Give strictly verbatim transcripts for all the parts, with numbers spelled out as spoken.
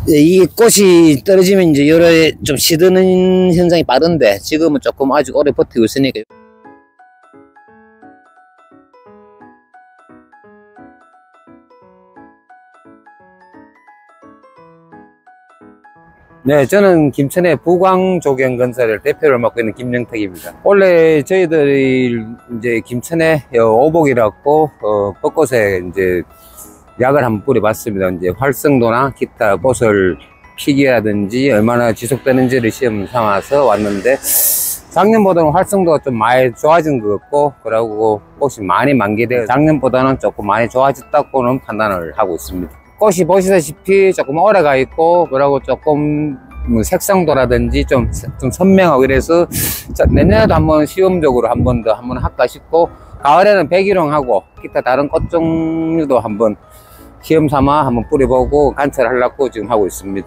예, 이 꽃이 떨어지면 이제 여러 좀 시드는 현상이 빠른데 지금은 조금 아직 오래 버티고 있으니까. 네, 저는 김천의 부광조경건설을 대표를 맡고 있는 김영택입니다. 원래 저희들이 이제 김천에 오복이라고 어, 벚꽃에 이제 약을 한번 뿌려봤습니다. 이제 활성도나 기타 꽃을 피기라든지 얼마나 지속되는지를 시험 삼아서 왔는데 작년보다는 활성도가 좀 많이 좋아진 것 같고, 그리고 꽃이 많이 만개되어 작년보다는 조금 많이 좋아졌다고는 판단을 하고 있습니다. 꽃이 보시다시피 조금 오래가 있고, 그리고 조금 뭐 색상도라든지 좀, 좀 선명하고 이래서 내년에도 한번 시험적으로 한 번 더 한번 할까 싶고, 가을에는 백일홍하고 기타 다른 꽃 종류도 한번 시험 삼아 한번 뿌려보고 관찰하려고 지금 하고 있습니다.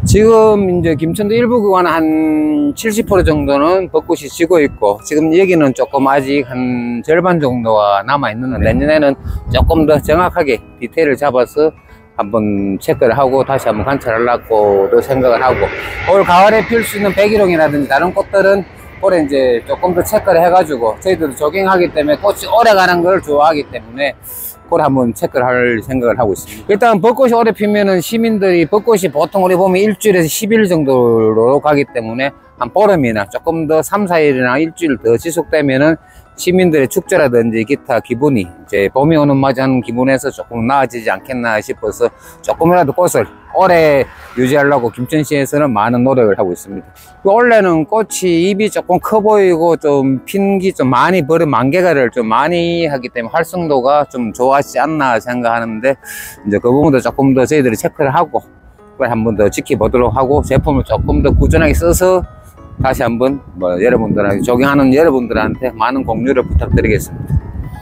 지금 이제 김천도 일부 구간 한 칠십 퍼센트 정도는 벚꽃이 지고 있고, 지금 여기는 조금 아직 한 절반 정도가 남아 있는데 내년에는 조금 더 정확하게 디테일을 잡아서 한번 체크를 하고 다시 한번 관찰하려고도 생각을 하고, 올 가을에 필 수 있는 백일홍이라든지 다른 꽃들은 올해 이제 조금 더 체크를 해가지고, 저희들도 조경하기 때문에 꽃이 오래 가는 걸 좋아하기 때문에 그걸 한번 체크를 할 생각을 하고 있습니다. 일단 벚꽃이 오래 피면은 시민들이, 벚꽃이 보통 우리 보면 일주일에서 십 일 정도로 가기 때문에 한 보름이나 조금 더 삼, 사 일이나 일주일 더 지속되면은 시민들의 축제라든지 기타 기분이 이제 봄이 오는 맞이하는 기분에서 조금 나아지지 않겠나 싶어서 조금이라도 꽃을 오래 유지하려고 김천시에서는 많은 노력을 하고 있습니다. 원래는 꽃이 잎이 조금 커 보이고 좀 핀기 좀 많이 버려 만개가를 좀 많이 하기 때문에 활성도가 좀 좋아지지 않나 생각하는데, 이제 그 부분도 조금 더 저희들이 체크를 하고 그걸 한번 더 지켜보도록 하고, 제품을 조금 더 꾸준하게 써서 다시 한번 뭐 여러분들한테, 조경하는 여러분들한테 많은 공유를 부탁드리겠습니다.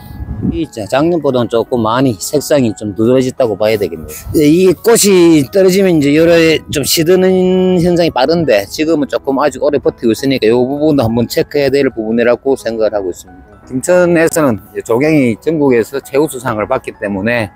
이 작년보다는 조금 많이 색상이 좀 누더해졌다고 봐야 되겠네요. 이 꽃이 떨어지면 이제 여러 좀 시드는 현상이 빠른데 지금은 조금 아직 오래 버티고 있으니까 이 부분도 한번 체크해야 될 부분이라고 생각을 하고 있습니다. 김천에서는 조경이 전국에서 최우수상을 받기 때문에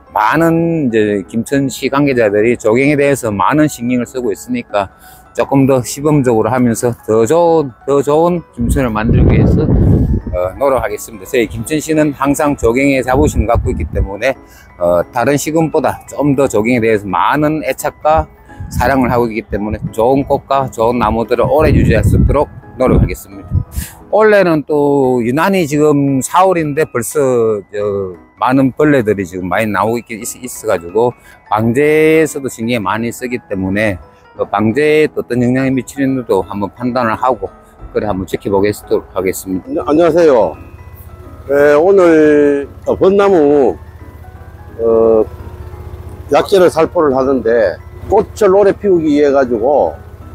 많은 이제 김천시 관계자들이 조경에 대해서 많은 신경을 쓰고 있으니까 조금 더 시범적으로 하면서 더 좋은, 더 좋은 김천을 만들기 위해서 어, 노력하겠습니다. 저희 김천시는 항상 조경에 자부심을 갖고 있기 때문에 어, 다른 시군보다 좀 더 조경에 대해서 많은 애착과 사랑을 하고 있기 때문에 좋은 꽃과 좋은 나무들을 오래 유지할 수 있도록 노력하겠습니다. 올해는 또 유난히 지금 사월인데 벌써 저 많은 벌레들이 지금 많이 나오고 있, 있어가지고 방제에서도 신경이 많이 쓰기 때문에 방제에 어떤 영향을 미치는지도 한번 판단을 하고 그래 한번 지켜보겠도록 하겠습니다. 네, 안녕하세요. 네, 오늘 어, 벚나무 어, 약재를 살포를 하는데, 꽃을 오래 피우기 위해 가지고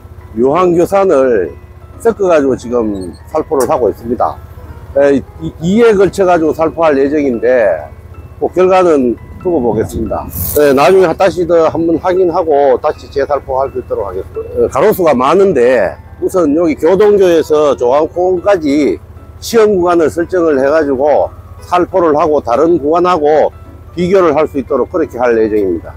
유황규산을 섞어 가지고 지금 살포를 하고 있습니다. 네, 이 회 걸쳐 가지고 살포할 예정인데 그 결과는 두고 보겠습니다. 네, 나중에 다시 더 한번 확인하고 다시 재살포할 수 있도록 하겠습니다. 가로수가 많은데 우선 여기 교동교에서 조항공까지 시험 구간을 설정을 해가지고 살포를 하고 다른 구간하고 비교를 할 수 있도록 그렇게 할 예정입니다.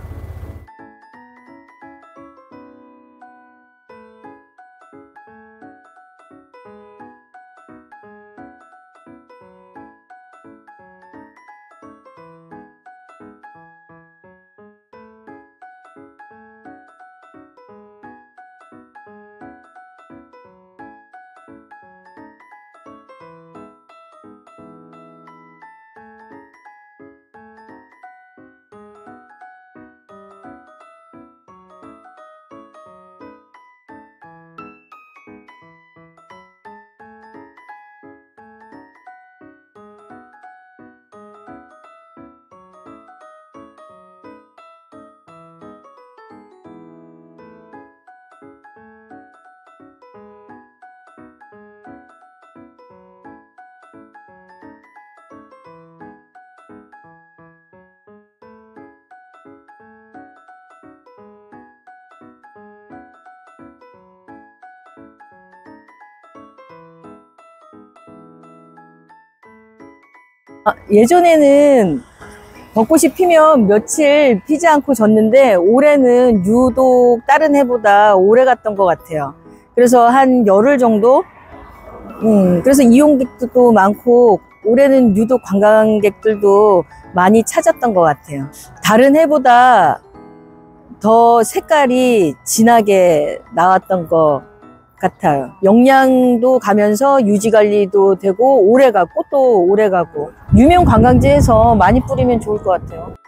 아, 예전에는 벚꽃이 피면 며칠 피지 않고 졌는데 올해는 유독 다른 해보다 오래 갔던 것 같아요. 그래서 한 열흘 정도? 음, 그래서 이용객도 많고 올해는 유독 관광객들도 많이 찾았던 것 같아요. 다른 해보다 더 색깔이 진하게 나왔던 것 같아요. 영양도 가면서 유지관리도 되고 오래가 꽃도 오래가고 유명 관광지에서 많이 뿌리면 좋을 것 같아요.